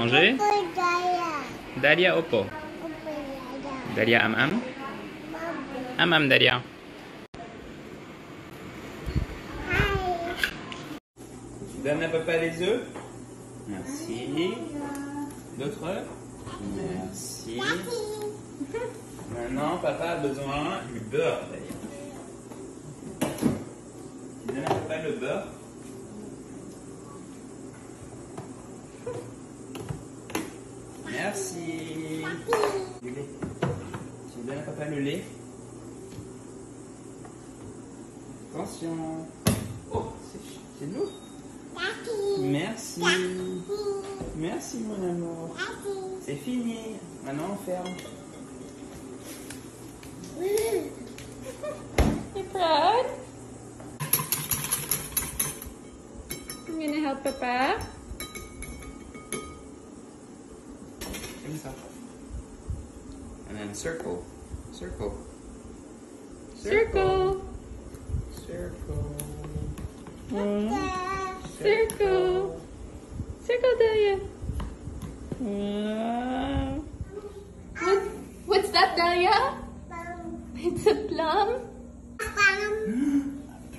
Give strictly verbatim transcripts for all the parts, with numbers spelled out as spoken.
manger? Dahlia Oppo. Dahlia am am. Am am Dahlia. Tu donnes à papa les œufs? Merci. D'autres? Merci. Maintenant, papa a besoin du beurre, Dahlia. Tu donnes à papa le beurre? Merci. Du lait. Tu donnes à papa le lait? Attention. Oh, c'est de l'eau. Merci. Merci mon amour. C'est fini. Maintenant on ferme. You proud? I'm gonna help Papa. Comme ça. And then circle. Circle. Circle. Circle. Mm. Circle. Circle, Dahlia. Wow. What, what's that, Dahlia? It's a plum. Plum.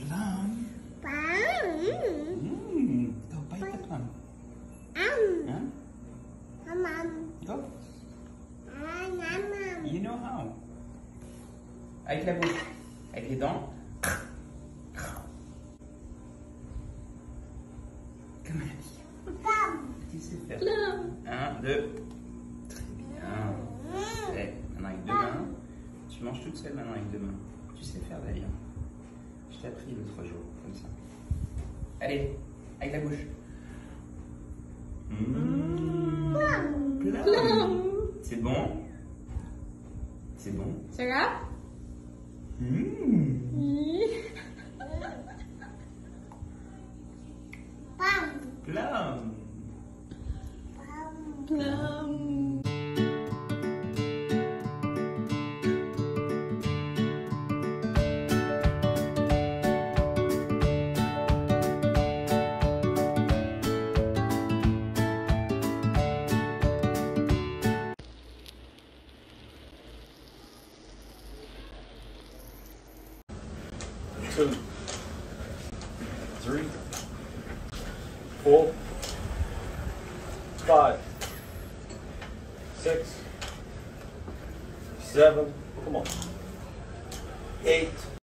Mmm. Go bite the plum. Huh? Go. You know how. Avec la bouche. Avec les dents. Comme la vie. Tu sais faire. Plum. Un, deux. Très bien. Et maintenant avec deux mains. Tu manges toute seule maintenant avec deux mains. Tu sais faire, Dahlia. Je t'ai appris l'autre jour, comme ça. Allez, avec la bouche. Mmh. Plum. Plum. C'est bon? C'est bon? Sarah? Mmh. Plum. Plum. Two, three, four, five, six, seven, come on, eight,